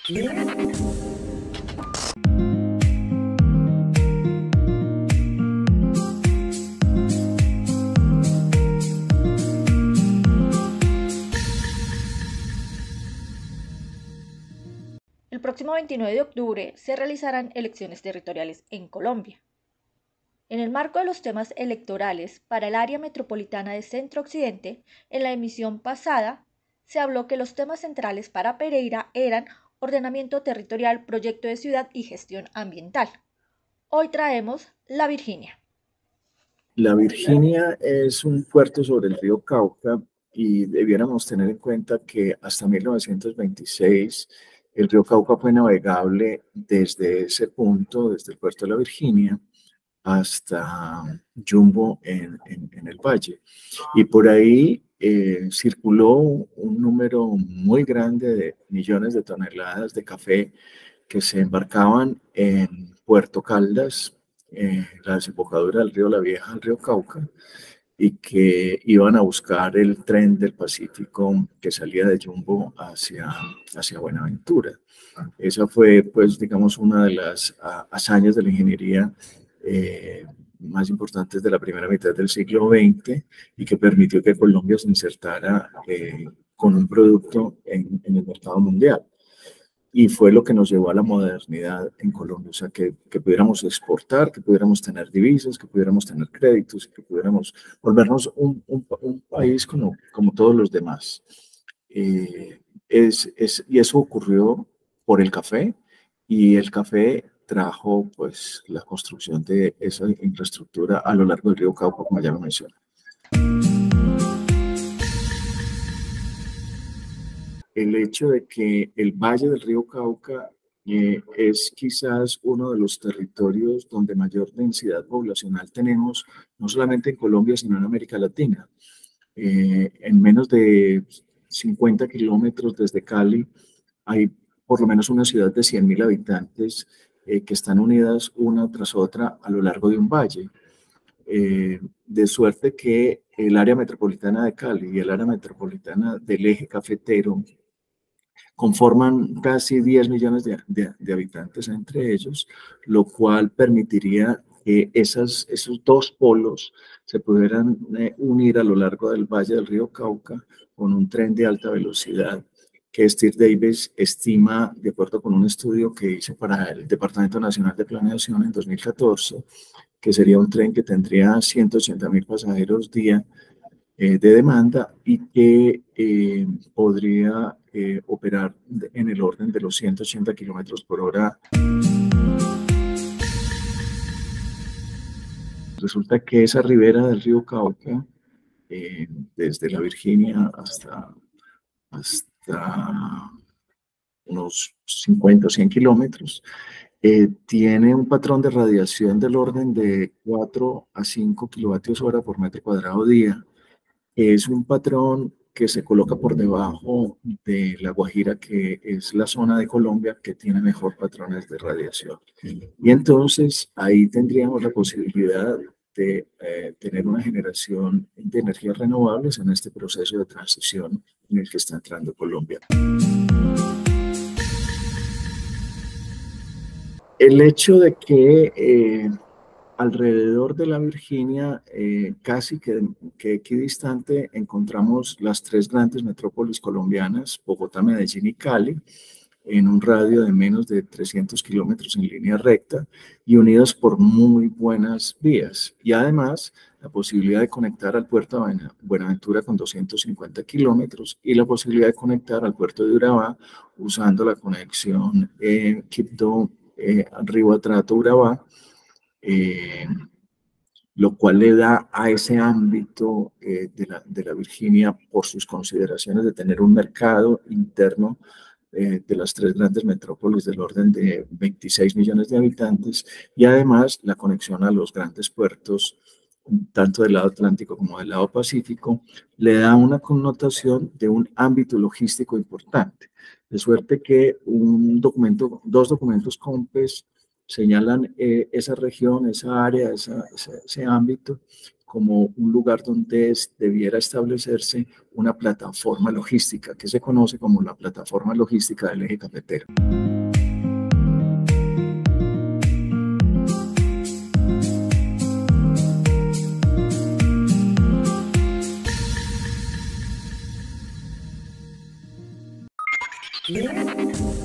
El próximo 29 de octubre se realizarán elecciones territoriales en Colombia. En el marco de los temas electorales para el área metropolitana de Centro Occidente, en la emisión pasada se habló que los temas centrales para Pereira eran ordenamiento territorial, proyecto de ciudad y gestión ambiental. Hoy traemos La Virginia. La Virginia es un puerto sobre el río Cauca y debiéramos tener en cuenta que hasta 1926 el río Cauca fue navegable desde ese punto, desde el puerto de La Virginia, hasta Jumbo en el valle. Y por ahí circuló un número muy grande de millones de toneladas de café que se embarcaban en Puerto Caldas, la desembocadura del río La Vieja, al río Cauca, y que iban a buscar el tren del Pacífico que salía de Jumbo hacia Buenaventura. Esa fue, pues, digamos, una de las hazañas de la ingeniería más importantes de la primera mitad del siglo XX y que permitió que Colombia se insertara con un producto en el mercado mundial. Y fue lo que nos llevó a la modernidad en Colombia, o sea, que pudiéramos exportar, que pudiéramos tener divisas, que pudiéramos tener créditos, que pudiéramos volvernos un país como todos los demás. Y eso ocurrió por el café, y el café trajo, pues, la construcción de esa infraestructura a lo largo del río Cauca, como ya lo mencioné. El hecho de que el valle del río Cauca es quizás uno de los territorios donde mayor densidad poblacional tenemos, no solamente en Colombia, sino en América Latina. En menos de 50 kilómetros desde Cali hay por lo menos una ciudad de 100.000 habitantes que están unidas una tras otra a lo largo de un valle. De suerte que el área metropolitana de Cali y el área metropolitana del eje cafetero conforman casi 10 millones de habitantes entre ellos, lo cual permitiría que esos dos polos se pudieran unir a lo largo del valle del río Cauca con un tren de alta velocidad que Steve Davis estima, de acuerdo con un estudio que hizo para el Departamento Nacional de Planeación en 2014, que sería un tren que tendría 180.000 pasajeros día de demanda y que podría operar en el orden de los 180 kilómetros por hora. Resulta que esa ribera del río Cauca, desde la Virginia hasta unos 50 o 100 kilómetros, tiene un patrón de radiación del orden de 4 a 5 kilovatios hora por metro cuadrado día. Es un patrón que se coloca por debajo de La Guajira, que es la zona de Colombia que tiene mejor patrones de radiación. Y entonces ahí tendríamos la posibilidad de tener una generación de energías renovables en este proceso de transición en el que está entrando Colombia. El hecho de que alrededor de la Virginia, casi que equidistante, encontramos las tres grandes metrópolis colombianas, Bogotá, Medellín y Cali, en un radio de menos de 300 kilómetros en línea recta y unidas por muy buenas vías. Y además, la posibilidad de conectar al puerto de Buenaventura con 250 kilómetros y la posibilidad de conectar al puerto de Urabá usando la conexión Quibdó, Ribatrato-Urabá, lo cual le da a ese ámbito de la Virginia, por sus consideraciones de tener un mercado interno de las tres grandes metrópolis del orden de 26 millones de habitantes, y además la conexión a los grandes puertos, tanto del lado Atlántico como del lado Pacífico, le da una connotación de un ámbito logístico importante. De suerte que dos documentos COMPES señalan esa región, esa área, ese ámbito como un lugar donde debiera establecerse una plataforma logística, que se conoce como la plataforma logística del eje cafetero. Yeah.